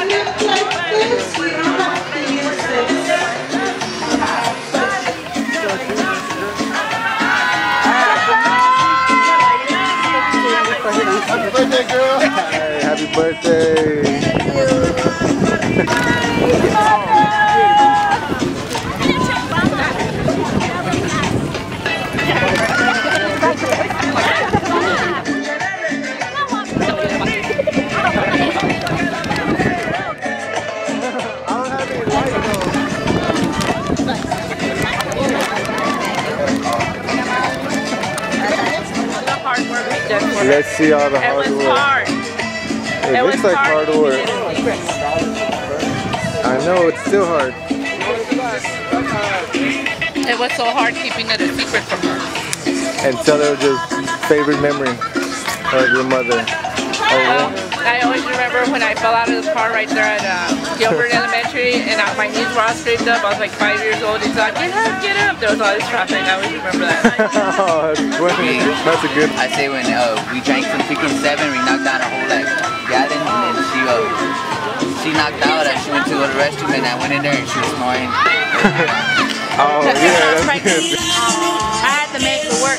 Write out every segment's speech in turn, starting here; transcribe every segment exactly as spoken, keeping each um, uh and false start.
gift like this, we don't have to use it. Happy birthday, girl! Hey, happy birthday! Thank you. Let's see all the hard work. It was work. hard. It, it looks was like hard, hard work. I know, it's still hard. It was so hard keeping it a secret from her. And tell her your favorite memory of your mother. Um, I always remember when I fell out of the car right there at uh, Gilbert Elementary, and I, my knees were all scraped up. I was like five years old. He's like, get up, get up. There was all this traffic. I always remember that. Oh, that's funny. That's a good. I say when uh, we drank some chicken seven, we knocked down a whole like gallon, and then she uh, she knocked out. And she went to go to the restroom, and I went in there and she was snoring. Oh yeah, that's good. I had to make it work.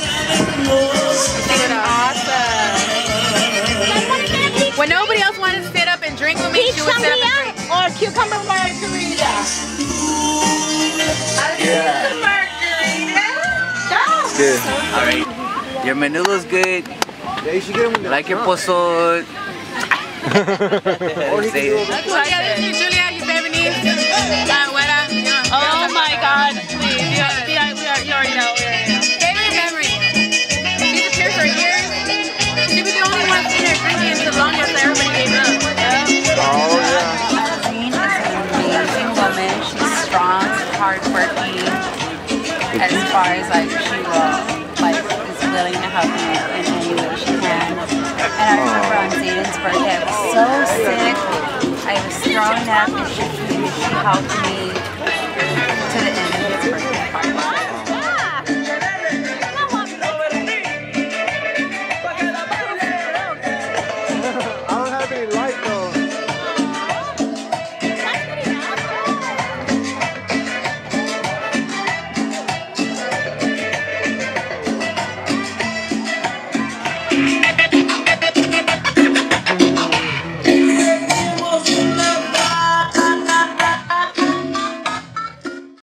Awesome. When nobody else wanted to sit up and drink with me, she would sit up and drink. Or cucumber margarita. Yeah. Margarita. Good. All right, your menudo's good. Yeah, you should get him. Like your pozole. Say it. Julia, this is Julia, your baby niece. Oh my God! Please, you already know. We already know. Favorite memory. She's been here for years. She was the only one sitting there drinking the longest that everybody gave up. Oh yeah. Irene is an amazing woman. She's strong, hardworking. As far as like she will, like is willing to help me in any way she can. And I remember on Zayden's birthday, I was so sick. I was throwing up, and she, she helped me